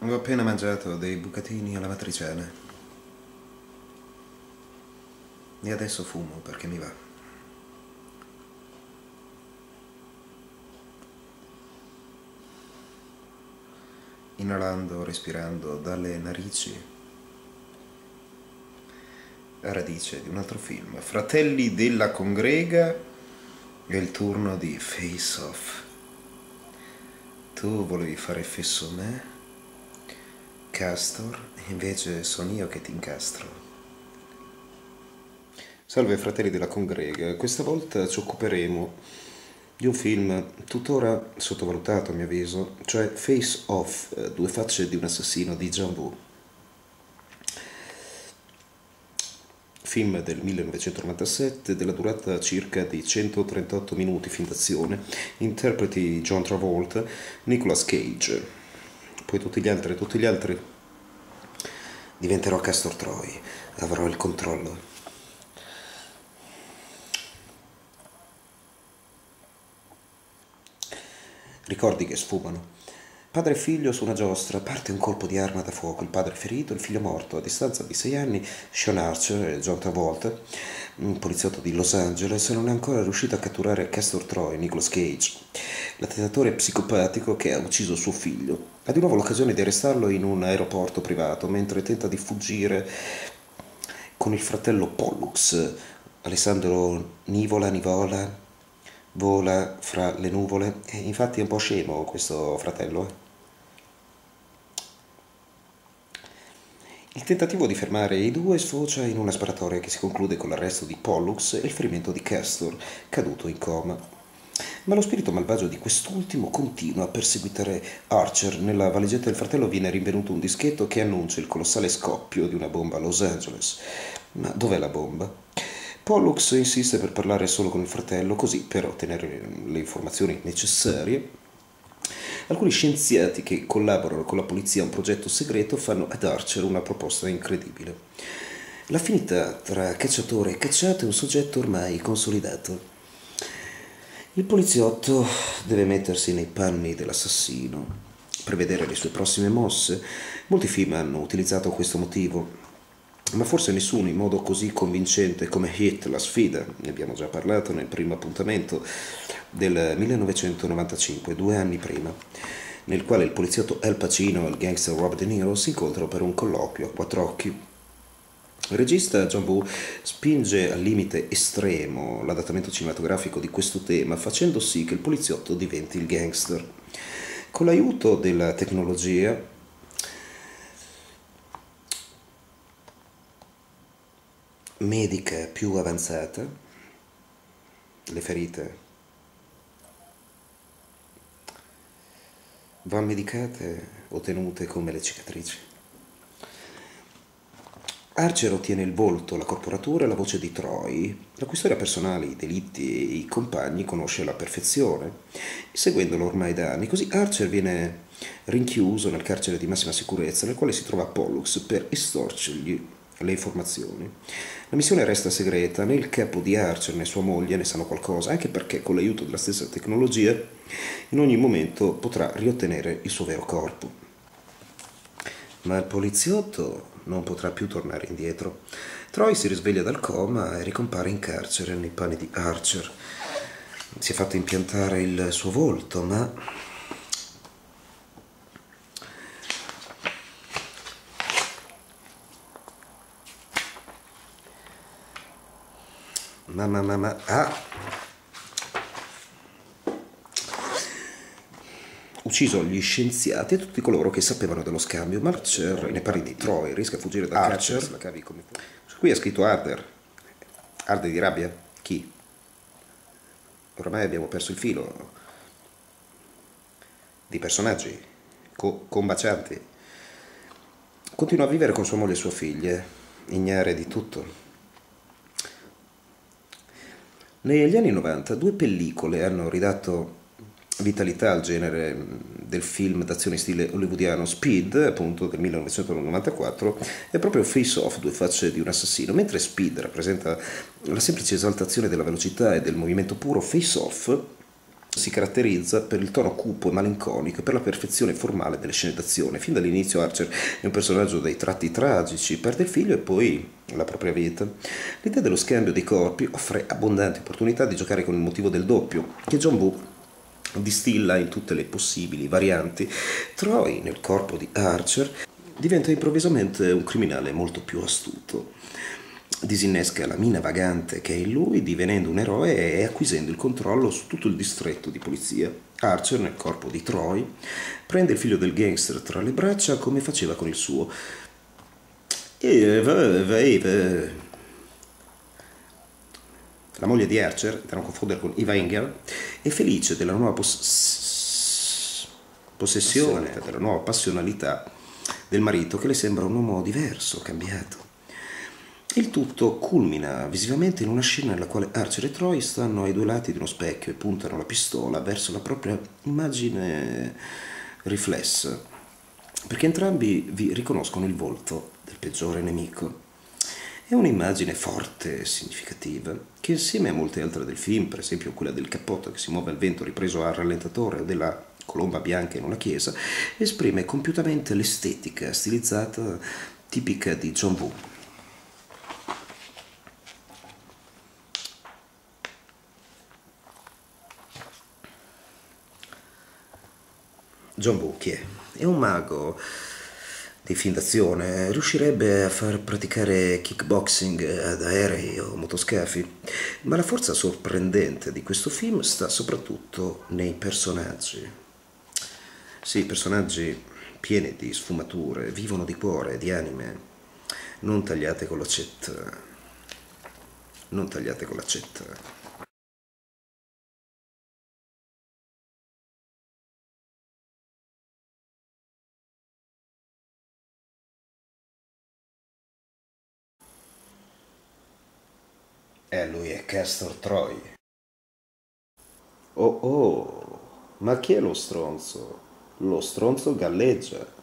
Ho appena mangiato dei bucatini alla matriciana e adesso fumo perché mi va. Inalando, respirando dalle narici a radice di un altro film. Fratelli della Congrega, è il turno di Face Off. Tu volevi fare fesso me, Castor, e invece sono io che ti incastro. Salve fratelli della Congrega, questa volta ci occuperemo di un film tuttora sottovalutato a mio avviso, cioè Face Off, due facce di un assassino di John Woo. Film del 1997 della durata circa di 138 minuti, film d'azione, interpreti John Travolta, Nicolas Cage, poi tutti gli altri. Diventerò Castor Troy, avrò il controllo. Ricordi che sfumano. Padre e figlio su una giostra, parte un colpo di arma da fuoco, il padre ferito, il figlio morto. A distanza di 6 anni, Sean Archer e John Travolta, un poliziotto di Los Angeles, non è ancora riuscito a catturare Castor Troy, Nicolas Cage, l'attentatore psicopatico che ha ucciso suo figlio. Ha di nuovo l'occasione di arrestarlo in un aeroporto privato, mentre tenta di fuggire con il fratello Pollux, Alessandro Nivola, vola fra le nuvole. E infatti è un po' scemo questo fratello. Il tentativo di fermare i due sfocia in una sparatoria che si conclude con l'arresto di Pollux e il ferimento di Castor, caduto in coma. Ma lo spirito malvagio di quest'ultimo continua a perseguitare Archer. Nella valigetta del fratello viene rinvenuto un dischetto che annuncia il colossale scoppio di una bomba a Los Angeles. Ma dov'è la bomba? Pollux insiste per parlare solo con il fratello, così per ottenere le informazioni necessarie. Alcuni scienziati che collaborano con la polizia a un progetto segreto fanno ad Archer una proposta incredibile. L'affinità tra cacciatore e cacciato è un soggetto ormai consolidato. Il poliziotto deve mettersi nei panni dell'assassino, prevedere le sue prossime mosse. Molti film hanno utilizzato questo motivo, ma forse nessuno in modo così convincente come Hit, la sfida, ne abbiamo già parlato nel primo appuntamento del 1995, 2 anni prima, nel quale il poliziotto Al Pacino e il gangster Robert De Niro si incontrano per un colloquio a quattro occhi. Il regista John Woo spinge al limite estremo l'adattamento cinematografico di questo tema, facendo sì che il poliziotto diventi il gangster. Con l'aiuto della tecnologia medica più avanzata, le ferite vanno medicate o tenute come le cicatrici. Archer ottiene il volto, la corporatura e la voce di Troy, la cui storia personale, i delitti e i compagni conosce alla perfezione, seguendolo ormai da anni. Così Archer viene rinchiuso nel carcere di massima sicurezza, nel quale si trova Pollux per estorcergli le informazioni. La missione resta segreta, né il capo di Archer né sua moglie ne sanno qualcosa, anche perché con l'aiuto della stessa tecnologia in ogni momento potrà riottenere il suo vero corpo. Ma il poliziotto non potrà più tornare indietro. Troy si risveglia dal coma e ricompare in carcere nei panni di Archer. Si è fatto impiantare il suo volto, ma ha ucciso gli scienziati e tutti coloro che sapevano dello scambio. Ma Archer, ne parli di Troy, rischia a fuggire da carcere. Su cui ha scritto Arder. Arde di rabbia? Chi? Oramai abbiamo perso il filo di personaggi combacianti. Continua a vivere con sua moglie e sua figlia, ignare di tutto. Negli anni 90 due pellicole hanno ridato vitalità al genere del film d'azione stile hollywoodiano. Speed, appunto del 1994, è proprio Face Off, due facce di un assassino. Mentre Speed rappresenta la semplice esaltazione della velocità e del movimento puro, Face Off Si caratterizza per il tono cupo e malinconico e per la perfezione formale delle scene d'azione. Fin dall'inizio Archer è un personaggio dai tratti tragici, perde il figlio e poi la propria vita. L'idea dello scambio dei corpi offre abbondanti opportunità di giocare con il motivo del doppio, che John Woo distilla in tutte le possibili varianti. Troy, nel corpo di Archer, diventa improvvisamente un criminale molto più astuto. Disinnesca la mina vagante che è in lui, divenendo un eroe e acquisendo il controllo su tutto il distretto di polizia. Archer, nel corpo di Troy, prende il figlio del gangster tra le braccia come faceva con il suo. La moglie di Archer, da non confondere con Eva Enger, è felice della nuova possessione, della nuova passionalità del marito che le sembra un uomo diverso, cambiato. Il tutto culmina visivamente in una scena nella quale Archer e Troy stanno ai due lati di uno specchio e puntano la pistola verso la propria immagine riflessa, perché entrambi vi riconoscono il volto del peggiore nemico. È un'immagine forte e significativa, che insieme a molte altre del film, per esempio quella del cappotto che si muove al vento ripreso al rallentatore o della colomba bianca in una chiesa, esprime compiutamente l'estetica stilizzata tipica di John Woo. John Woo chi è? È un mago di film d'azione, riuscirebbe a far praticare kickboxing ad aerei o motoscafi, ma la forza sorprendente di questo film sta soprattutto nei personaggi. Sì, personaggi pieni di sfumature, vivono di cuore, di anime, non tagliate con l'accetta, non tagliate con l'accetta. Lui è Castor Troy. Oh oh, ma chi è lo stronzo? Lo stronzo galleggia.